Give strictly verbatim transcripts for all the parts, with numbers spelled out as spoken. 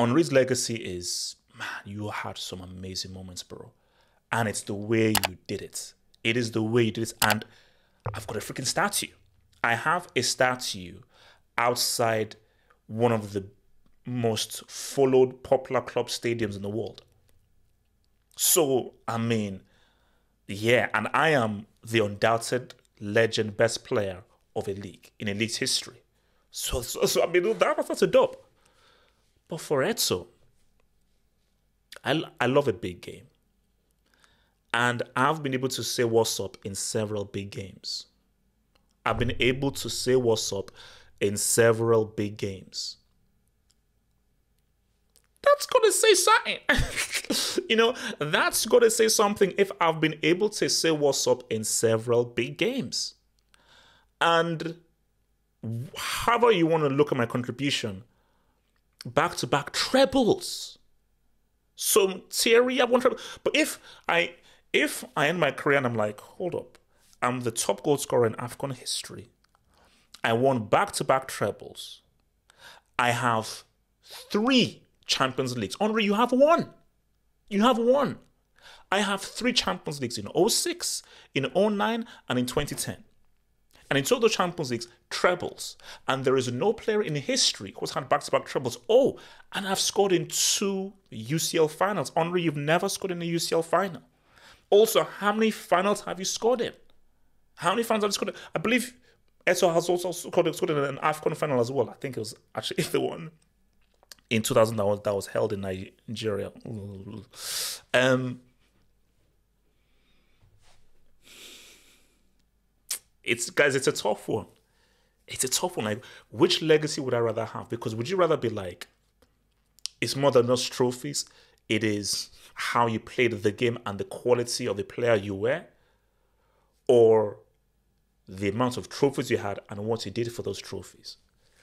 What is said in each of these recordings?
Henry's legacy is, man, you had some amazing moments, bro. And it's the way you did it. It is the way you did it. And I've got a freaking statue. I have a statue outside one of the most followed popular club stadiums in the world. So, I mean, yeah, and I am the undoubted legend best player of a league in a league's history. So, so, so I mean, that, that's a dub. But for Etso, I, I love a big game. And I've been able to say what's up in several big games. I've been able to say what's up in several big games. That's going to say something. You know, that's going to say something if I've been able to say what's up in several big games. And however you want to look at my contribution, back-to-back trebles. So, Thierry, I want treble. But if I, if I end my career and I'm like, hold up, I'm the top goal scorer in AFCON history. I won back-to-back trebles. I have three Champions Leagues. Henry, you have one. You have one. I have three Champions Leagues in oh six, in oh nine, and in twenty ten. And in total Champions Leagues, trebles. And there is no player in history who's had back-to-back trebles. Oh, and I've scored in two U C L finals. Henry, you've never scored in a U C L final. Also, how many finals have you scored in? How many finals have you scored in? I believe Etso has also scored, scored in an AFCON final as well. I think it was actually the one in two thousand that was, that was held in Nigeria. Um, it's guys, it's a tough one. It's a tough one. Like, which legacy would I rather have? Because would you rather be like, it's more than just trophies. It is how you played the game and the quality of the player you were, or the amount of trophies you had and what you did for those trophies.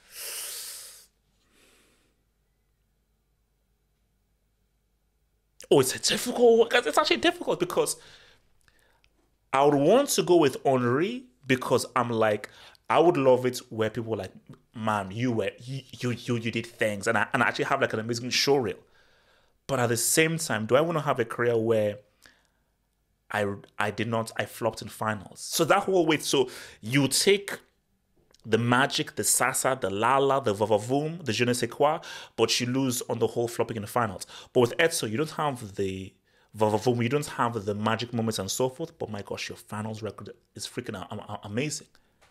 Oh, it's a difficult one. It's actually difficult because I would want to go with Henry because I'm like, I would love it where people are like, man, you were, you, you, you, you did things. And I, and I actually have like an amazing show reel. But at the same time, do I want to have a career where I, I did not, I flopped in finals? So that whole way, so you take the magic, the Sasa, the Lala, the Vavavoom, the Je ne sais quoi, but you lose on the whole flopping in the finals. But with Etso, you don't have the Vavavoom, you don't have the magic moments and so forth, but my gosh, your finals record is freaking amazing.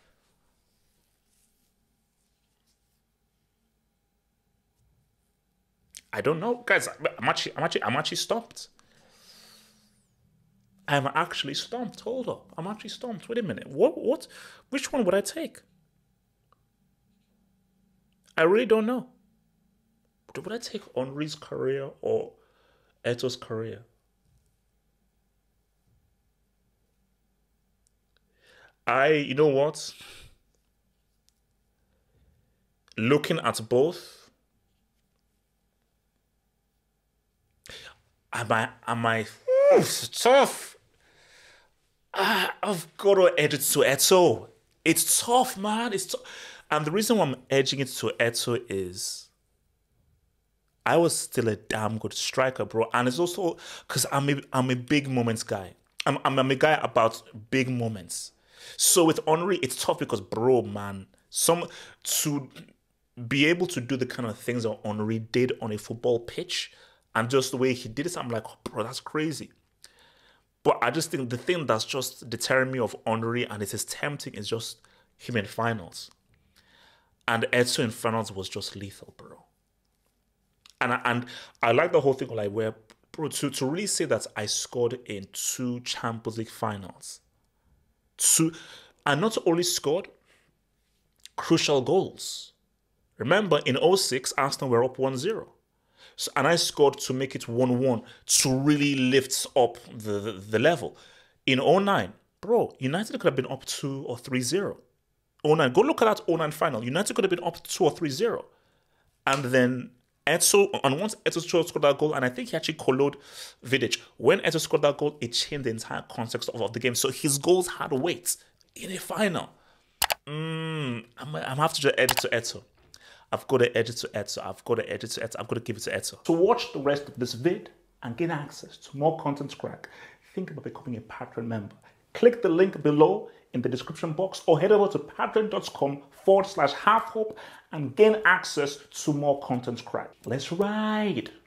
I don't know, guys. I'm actually, I'm actually, I'm actually stumped. I'm actually stumped. Hold up, I'm actually stumped. Wait a minute. What? What? Which one would I take? I really don't know. Would I take Henry's career or Eto's career? I, you know what? Looking at both, am I, am I, ooh, it's tough. Ah, I've got to edge it to Eto. It's tough, man. It's tough. And the reason why I'm edging it to Etso is I was still a damn good striker, bro. And it's also because I'm a, I'm a big moments guy. I'm, I'm, I'm a guy about big moments. So with Henry, it's tough because, bro, man, some to be able to do the kind of things that Henry did on a football pitch and just the way he did it, I'm like, oh, bro, that's crazy. But I just think the thing that's just deterring me of Henry and it is tempting is just him in finals. And Etso in finals was just lethal, bro. And I, and I like the whole thing, like where, bro, to, to really say that I scored in two Champions League finals. Two, and not only scored, crucial goals. Remember, in oh six, Arsenal were up one zero. So, and I scored to make it one one to really lift up the, the, the level. In oh nine, bro, United could have been up two or three zero. oh nine, go look at that oh nine final. United could have been up two or three zero. And then Etso, and once Etso scored that goal, and I think he actually colored Vidic. When Etso scored that goal, it changed the entire context of, of the game. So his goals had weight in a final. Mm, I'm, I'm have to just edit to Etso. I've got to edit to Eto. I've got to edit to Eto. I've got to give it to Eto. To watch the rest of this vid and gain access to more content crack, think about becoming a Patreon member. Click the link below in the description box or head over to patreon.com forward slash half hope and gain access to more content crack. Let's ride.